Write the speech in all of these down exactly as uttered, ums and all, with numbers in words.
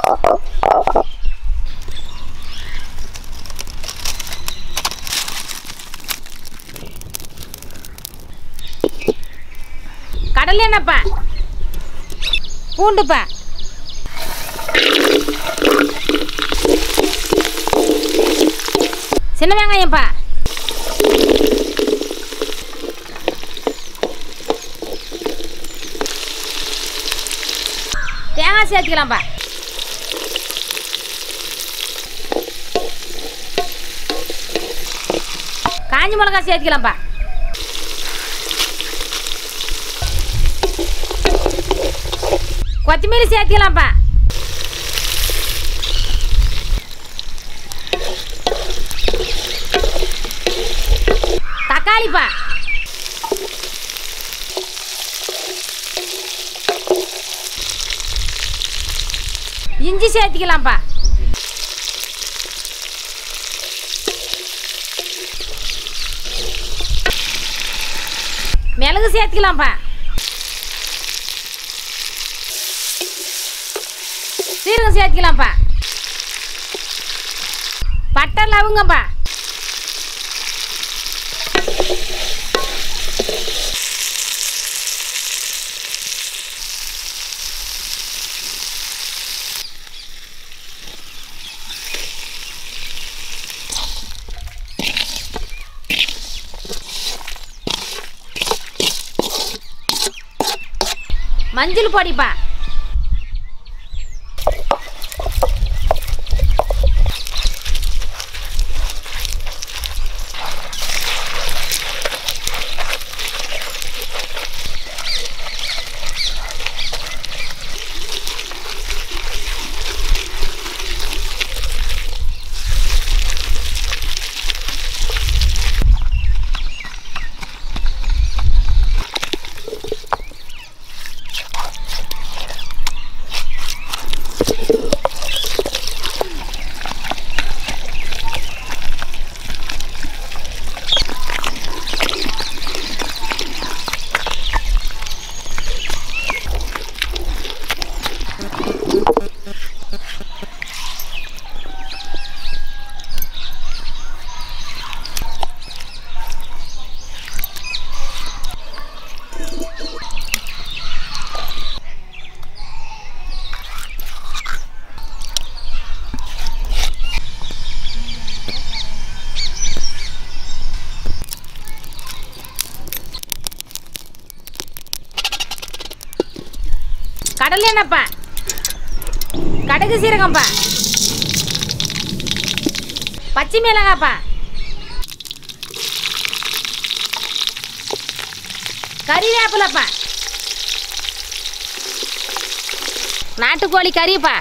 கடல் என்னப்பா? பூண்டுப்பா. சின்ன வெங்காயம்ப்பா. தேங்காய் சேர்த்துக்கலாம்ப்பா. காஞ்சி மிளகா சேர்த்துக்கலாம்ப்பா. கொத்தமல்லி சேர்த்துக்கலாம்ப்பா. தக்காளிப்பா. இஞ்சி சேர்த்துக்கலாம்ப்பா. மிளகு சேர்த்துக்கலாம்ப்பா. சீரகம் சேர்த்துக்கலாம்ப்பா. பட்டை லவங்கப்பா. மஞ்சள் பொடிப்பா. கடல் என்னப்பா. கடுகு சீரகம்ப்பா. பச்சை மிளகாப்பா. கறிவேப்பிலப்பா. நாட்டுக்கோழி கறிப்பா.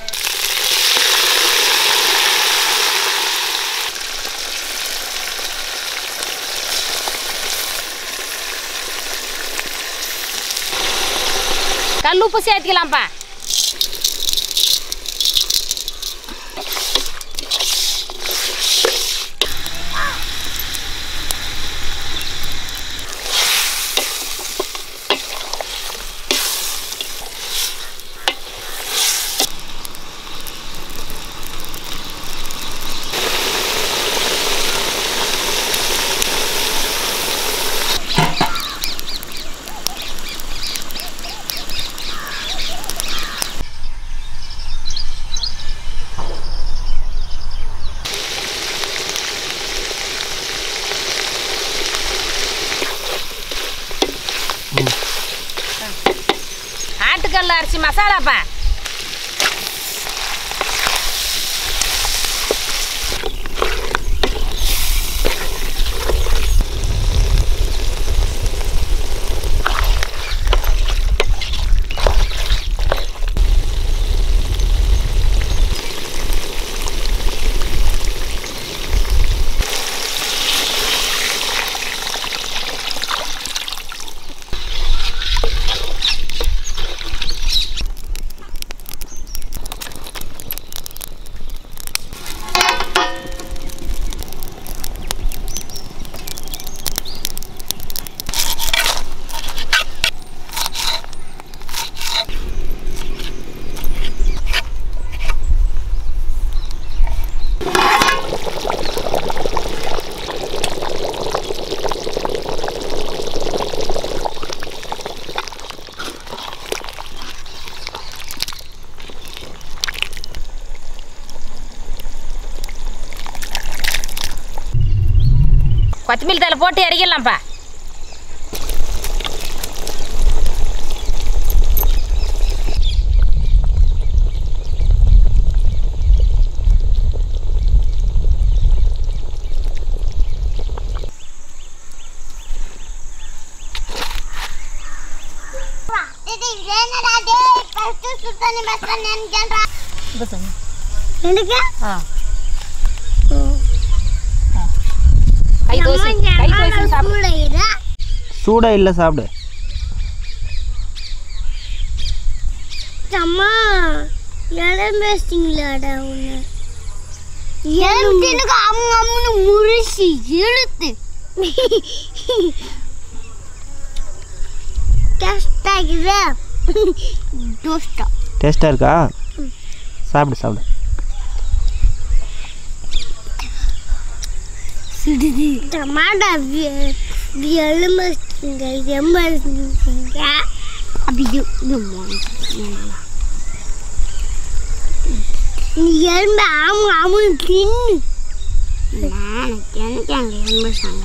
கல் உப்பு சேர்த்துக்கலாம்ப்பா. ஆட்டுக்கல்ல அரிசி மசாலாப்பா. கொத்தமல்லி தலை போட்டு இறக்கிடலாம்ப்பா. சூடா இல்ல சாப்பிடு. அம்மா எலும்பு பேசிங்களா உன்னை? எலும்பு எனக்கு அம்மு அம்முன்னு முறிச்சு இழுத்து டேஸ்டா இருக்குதா? டோஸ்டா டேஸ்டா இருக்கா? சாப்பிடு சாப்பிடு. சுடுது டமாட்டா எலும்பு எலும்பு அப்படி நீ எலும்பு ஆமு ஆமுன்னு தின்னு. எனக்கு எனக்கு அங்கே எலும்பு சாங்க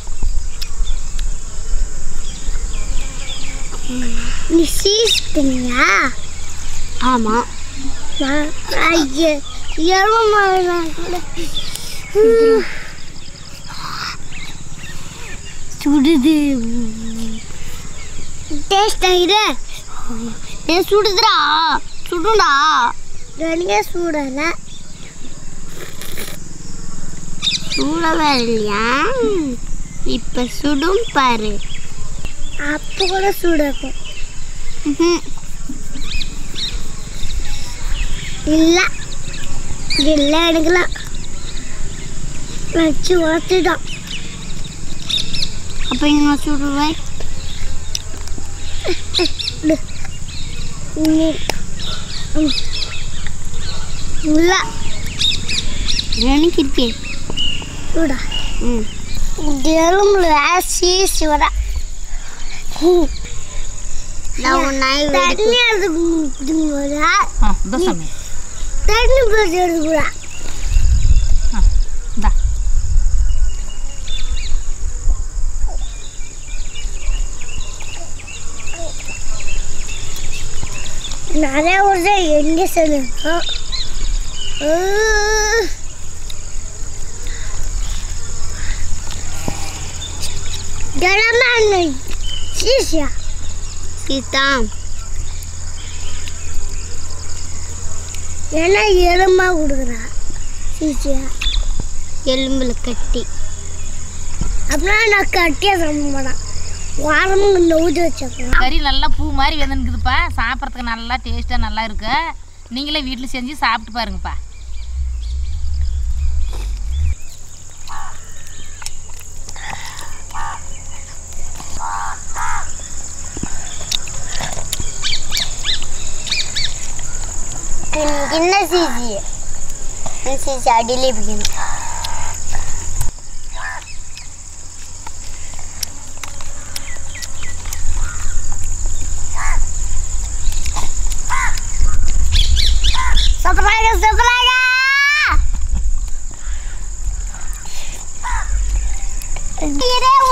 நீ சீஸ்டிங்களா? ஆமாம். சுடுது டேஸ்ட் ஆகிடு. ஏன் சுடுதுடா? சுடுடா. எனக்கு சூடல சூடவே இல்லையா? இப்போ சுடும் பாரு. அப்போ கூட சூடாக்கும். இல்லை இல்லை எடுக்கலாம் வச்சு உடச்சிட்டோம். அப்போ இங்கே சுடுவேன் இல்லை எனக்கு இருக்கேன் சூடா. ம் எலும்புல சீசி வர தண்ணி எடுத்துக்கூடா. தண்ணி போட்டு எடுத்துக்கூடா. நிறைய ஒரு எங்கே சொல்லுங்க சீசியா சீதா ஏன்னா எலும்பா கொடுக்குறா சீசியா எலும்புல கட்டி அப்படின்னா நான் கட்டியா சாப்பிட மாட்டேன். வாரமும் நோஜி வச்சுக்கலாம். கறி நல்லா பூ மாதிரி வெந்துக்குதுப்பா. சாப்பிட்றதுக்கு நல்லா டேஸ்ட்டாக நல்லா இருக்கு. நீங்களே வீட்டில் செஞ்சு சாப்பிட்டு பாருங்கப்பா. என்ன சீசி சீசி அடியிலே பிடிக்கணும். சப்பராக சப்பராக இதே